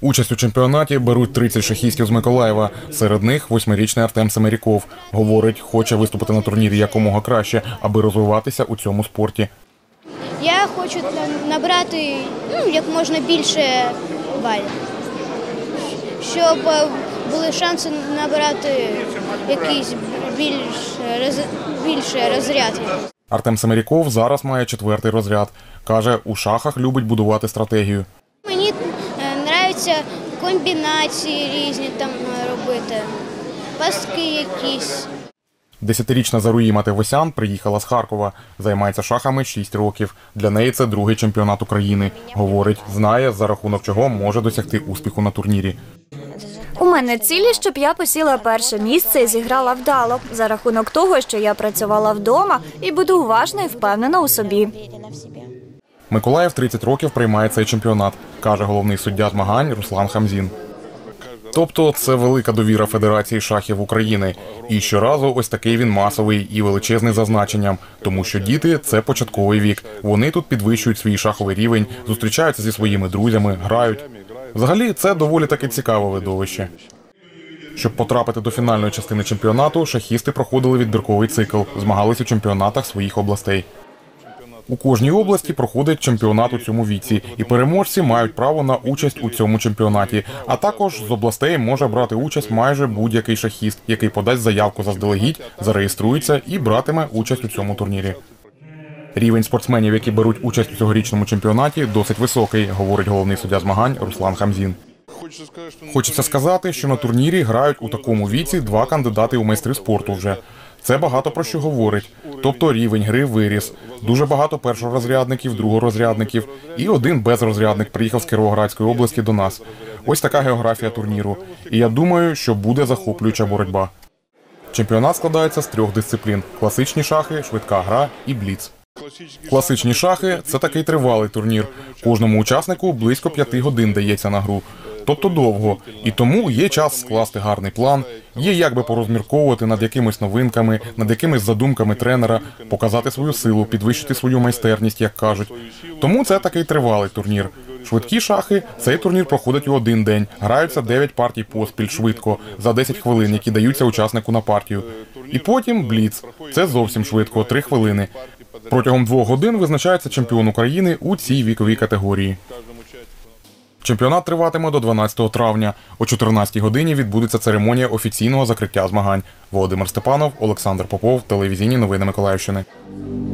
Участь у чемпіонаті беруть 30 шахістів з Миколаєва. Серед них 8-річний Артем Семеріков. Говорить, хоче виступити на турнірі якомога краще, аби розвиватися у цьому спорті. Я хочу набрати як можна більше балів, щоб були шанси набрати якийсь більше розряд. Артем Семеріков зараз має 4-й розряд. Каже, у шахах любить будувати стратегію. Мені подобаються комбінації різні там робити, пастки якісь. 10-річна Заруї Матевосян приїхала з Харкова. Займається шахами 6 років. Для неї це 2-й чемпіонат України. Говорить, знає, за рахунок чого може досягти успіху на турнірі. У мене цілі, щоб я посіла перше місце і зіграла вдало. За рахунок того, що я працювала вдома і буду уважна і впевнена у собі. Миколаїв 30 років приймає цей чемпіонат, каже головний суддя змагань Руслан Хамзін. Тобто це велика довіра Федерації шахів України. І щоразу ось такий він масовий і величезний за значенням. Тому що діти – це початковий вік. Вони тут підвищують свій шаховий рівень, зустрічаються зі своїми друзями, грають. Взагалі, це доволі таки цікаве видовище. Щоб потрапити до фінальної частини чемпіонату, шахісти проходили відбірковий цикл, змагались у чемпіонатах своїх областей. У кожній області проходить чемпіонат у цьому віці, і переможці мають право на участь у цьому чемпіонаті. А також з областей може брати участь майже будь-який шахіст, який подасть заявку заздалегідь, зареєструється і братиме участь у цьому турнірі. Рівень спортсменів, які беруть участь у цьогорічному чемпіонаті, досить високий, говорить головний суддя змагань Руслан Хамзін. Хочеться сказати, що на турнірі грають у такому віці 2 кандидати у майстри спорту вже. Це багато про що говорить. Тобто рівень гри виріс. Дуже багато першорозрядників, другорозрядників і 1 безрозрядник приїхав з Кіровоградської області до нас. Ось така географія турніру. І я думаю, що буде захоплююча боротьба. Чемпіонат складається з 3 дисциплін – класичні шахи, швидка гра і бліц. Класичні шахи – це такий тривалий турнір. Кожному учаснику близько 5 годин дається на гру. Тобто довго. І тому є час скласти гарний план, є як би порозмірковувати над якимись новинками, над якимись задумками тренера, показати свою силу, підвищити свою майстерність, як кажуть. Тому це такий тривалий турнір. Швидкі шахи – цей турнір проходить у 1 день. Граються 9 партій поспіль швидко, за 10 хвилин, які даються учаснику на партію. І потім бліц. Це зовсім швидко, 3 хвилини. Протягом 2 годин визначається чемпіон України у цій віковій категорії. Чемпіонат триватиме до 12 травня. О 14-й годині відбудеться церемонія офіційного закриття змагань. Володимир Степанов, Олександр Попов, телевізійні новини Миколаївщини.